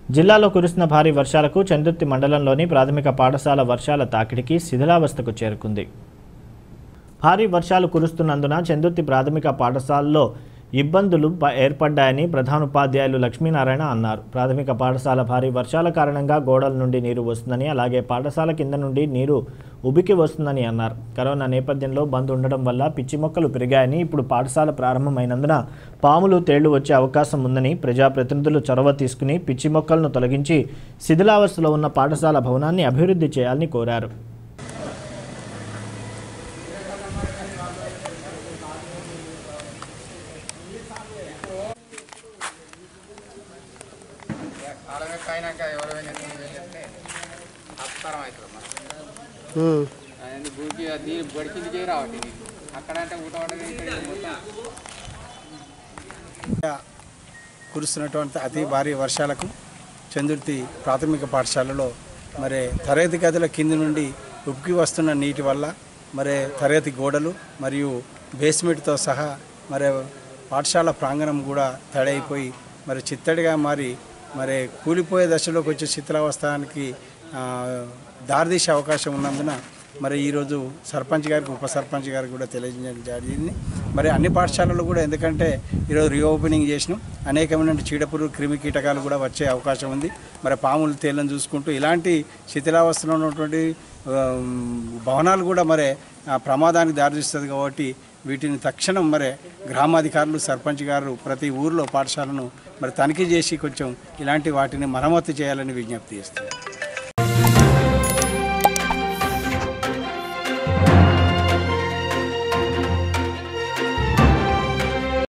జిల్లాలో కురుస్తున్న భారీ వర్షాలకు చందుర్తి మండలంలోని ప్రాథమిక పాఠశాల వర్షాల తాకిడికి శిథిలావస్థకు చేరుకుంది. భారీ వర్షాలు కురుస్తున్నందున చందుర్తి ప్రాథమిక పాఠశాలలో ఇబ్బందులు ఏర్పడ్డాయని ప్రధానోపాధ్యాయులు లక్ష్మీనారాయణ అన్నారు. ప్రాథమిక పాఠశాల భారీ వర్షాల కారణంగా గోడల నుండి నీరు వస్తుందని, అలాగే పాఠశాల కింద నుండి నీరు ఉబికి వస్తుందని అన్నారు. కరోనా నేపథ్యంలో బంద్ ఉండడం వల్ల పిచ్చి మొక్కలు పెరిగాయని, ఇప్పుడు పాఠశాల ప్రారంభమైనందున పాములు తేళ్లు వచ్చే అవకాశం ఉందని ప్రజాప్రతినిధులు చొరవ తీసుకుని పిచ్చి మొక్కలను తొలగించి శిథిలావస్థలో ఉన్న పాఠశాల భవనాన్ని అభివృద్ధి చేయాలని కోరారు. కురుస్తున్నటువంటి అతి భారీ వర్షాలకు చందుర్తి ప్రాథమిక పాఠశాలలో మరి తరగతి గదుల కింది నుండి ఉబ్బి వస్తున్న నీటి వల్ల మరి తరగతి గోడలు మరియు బేస్మెంట్తో సహా మరి పాఠశాల ప్రాంగణం కూడా తడైపోయి మరి చిత్తడిగా మారి మరి కూలిపోయే దశలోకి వచ్చే శిథిలావస్థానికి దారితీసే అవకాశం ఉన్నందున మరి ఈరోజు సర్పంచ్ గారికి, ఉప సర్పంచ్ గారికి కూడా తెలియజేయడం జరిగింది. మరి అన్ని పాఠశాలలు కూడా, ఎందుకంటే ఈరోజు రీఓపెనింగ్ చేసినాం, అనేకమైన చీడపురుగు క్రిమి కీటకాలు కూడా వచ్చే అవకాశం ఉంది. మరి పాములు తేళ్లను చూసుకుంటూ ఇలాంటి శిథిలావస్థలో ఉన్నటువంటి భవనాలు కూడా మరి ప్రమాదానికి దారితీస్తుంది. కాబట్టి వీటిని తక్షణం మరి గ్రామాధికారులు, సర్పంచ్ గారు ప్రతి ఊరిలో పాఠశాలను మరి తనిఖీ చేసి కొంచెం ఇలాంటి వాటిని మరమ్మతు చేయాలని విజ్ఞప్తి చేస్తున్నారు.